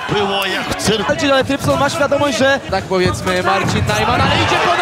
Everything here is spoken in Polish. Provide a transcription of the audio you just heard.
było jak w cyrku. Ale Trypson ma świadomość, że tak powiedzmy Marcin Najman, ale idzie po